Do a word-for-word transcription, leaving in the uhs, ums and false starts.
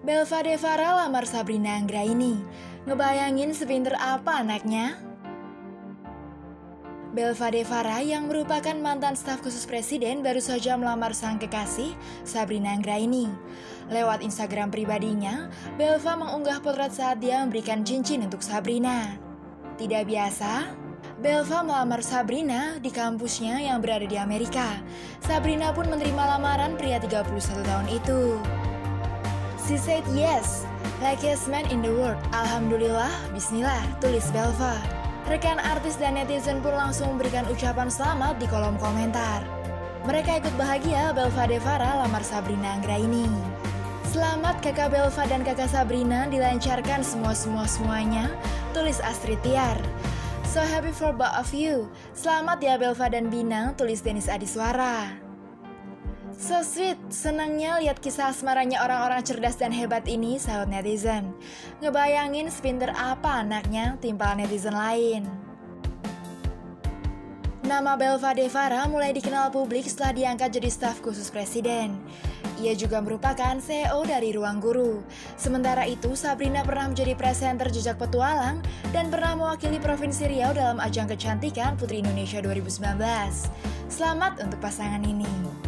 Belva Devara lamar Sabrina Anggraini. Ngebayangin sepinter apa anaknya? Belva Devara yang merupakan mantan staf khusus presiden baru saja melamar sang kekasih, Sabrina Anggraini. Lewat Instagram pribadinya, Belva mengunggah potret saat dia memberikan cincin untuk Sabrina. Tidak biasa, Belva melamar Sabrina di kampusnya yang berada di Amerika. Sabrina pun menerima lamaran pria tiga puluh satu tahun itu. She said yes, luckiest man in the world. Alhamdulillah, bismillah, tulis Belva. Rekan artis dan netizen pun langsung memberikan ucapan selamat di kolom komentar. Mereka ikut bahagia Belva Devara lamar Sabrina Anggraini. Selamat kakak Belva dan kakak Sabrina dilancarkan semua-semua-semuanya, tulis Astrid Tiar. So happy for both of you. Selamat ya Belva dan Bina, tulis Denis Adiswara. So sweet, senangnya lihat kisah asmaranya orang-orang cerdas dan hebat ini, sahabat netizen. Ngebayangin sepinter apa anaknya, timpal netizen lain. Nama Belva Devara mulai dikenal publik setelah diangkat jadi staf khusus presiden. Ia juga merupakan C E O dari Ruang Guru. Sementara itu, Sabrina pernah menjadi presenter Jejak Petualang dan pernah mewakili Provinsi Riau dalam ajang kecantikan Putri Indonesia dua ribu sembilan belas. Selamat untuk pasangan ini.